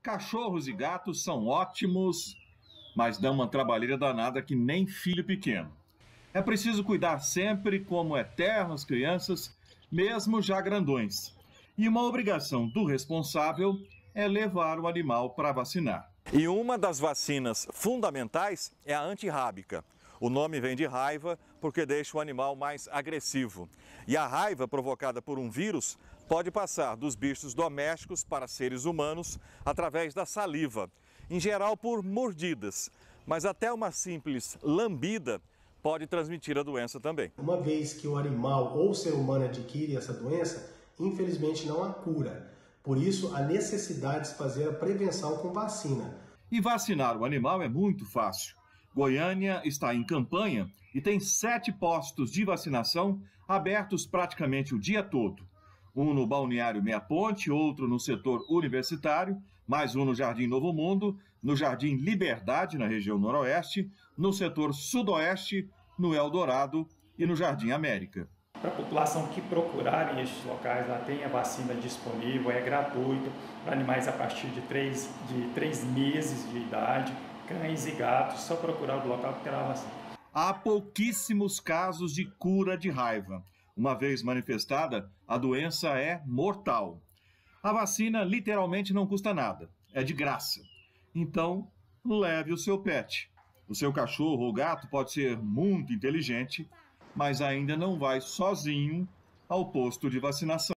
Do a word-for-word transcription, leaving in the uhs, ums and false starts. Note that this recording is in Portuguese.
Cachorros e gatos são ótimos, mas dão uma trabalheira danada que nem filho pequeno. É preciso cuidar sempre como eternas crianças, mesmo já grandões. E uma obrigação do responsável é levar o animal para vacinar. E uma das vacinas fundamentais é a antirrábica. O nome vem de raiva porque deixa o animal mais agressivo. E a raiva provocada por um vírus pode passar dos bichos domésticos para seres humanos através da saliva, em geral por mordidas, mas até uma simples lambida pode transmitir a doença também. Uma vez que o animal ou o ser humano adquire essa doença, infelizmente não há cura. Por isso, a necessidade de fazer a prevenção com vacina. E vacinar o animal é muito fácil. Goiânia está em campanha e tem sete postos de vacinação abertos praticamente o dia todo. Um no Balneário Meia Ponte, outro no setor universitário, mais um no Jardim Novo Mundo, no Jardim Liberdade, na região noroeste, no setor sudoeste, no Eldorado e no Jardim América. Para a população que procurarem estes locais, lá tem a vacina disponível, é gratuito para animais a partir de três, de três meses de idade, cães e gatos, só procurar o local que terá a vacina. Há pouquíssimos casos de cura de raiva. Uma vez manifestada, a doença é mortal. A vacina literalmente não custa nada, é de graça. Então, leve o seu pet. O seu cachorro ou gato pode ser muito inteligente, mas ainda não vai sozinho ao posto de vacinação.